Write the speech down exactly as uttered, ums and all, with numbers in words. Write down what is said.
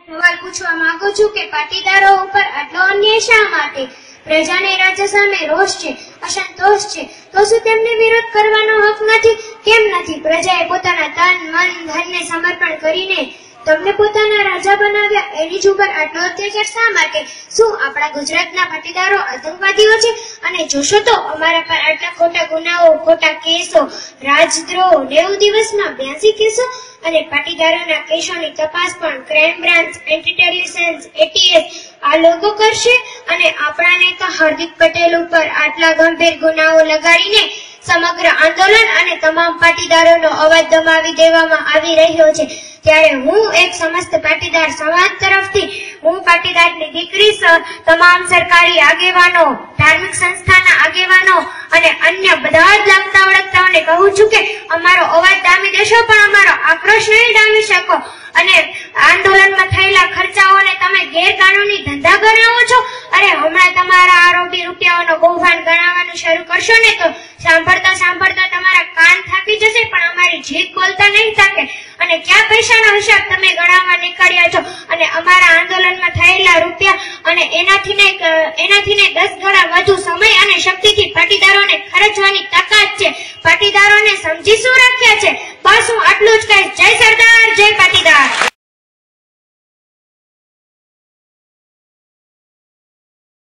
સવાલ પૂછવા માંગુ છું કે પાટીદારો ઉપર આટલો અન્યાય શા માટે? પ્રજાને રાજ્ય સામે રોષ છે, અસંતોષ છે, તો શું તેમને વિરોધ કરવાનો હક નથી? કેમ નથી? પ્રજાએ પોતાના તન મન ધનને સમર્પણ કરીને તમને પોતાના રાજા બનાવ્યા, એની જ ઉપર આટલો અત્યાચાર શા માટે? શું આપણા ગુજરાતના પાટીદારો આતંકવાદીઓ છે? અને જોશો તો અમારા પર આટલા ખોટા ગુનાઓ, ખોટા કેસો, રાજદ્રોહ, નેવું દિવસમાં બ્યાસી કેસો અને પાટીદારોના કેસોની તપાસ પણ crime branch, anti intelligence, ATS આ લોકો કરશે. અને આપણા નેતા હાર્દિક પટેલ ઉપર આટલા ગંભીર ગુનાઓ લગાડીને સમગ્ર આંદોલન અને તમામ પાટીદારોનો અવાજ દબાવી દેવામાં આવી રહ્યો છે. ત્યારે હું એક સમસ્ત પાટીદાર સમાજ તરફથી, હું પાટીદારની દીકરી તમામ સરકારી આગેવાનો, ધાર્મિક સંસ્થાના આગેવાનો અને અન્ય બધા જ લાગતા ઓળખતાઓને કહું છું કે અમારો અવાજ દામી દેશો પણ અમારો આક્રોશ નહીં ડામી શકો. અને આંદોલનમાં થયેલા ખર્ચાઓને તમે ગેરકાનૂની ધંધા ગણાવો છો. અરે હમણાં તમારા આરોપી રૂપિયાઓનો કૌભાંડ ગણાવવાનું શરૂ કરશો ને તો સાંભળતા સાંભળતા તમારા કાન થાકી જશે, પણ અમારી જીભ બોલતા નહીં થાકે. અને ક્યાં પૈસાનો હિસાબ તમે ગણાવવા નીકળ્યા છો? અને અમારા આંદોલનમાં થયેલા રૂપિયા અને એનાથી ને એનાથી ને દસ ગણા વધુ સમય અને શક્તિથી પાટીદારોને ખર્ચવાની તાકાત છે. પાટીદારોને સમજી શું રાખ્યા છે? બસ હું આટલું જ કહીશ. જય સરદાર, જય પાટીદાર.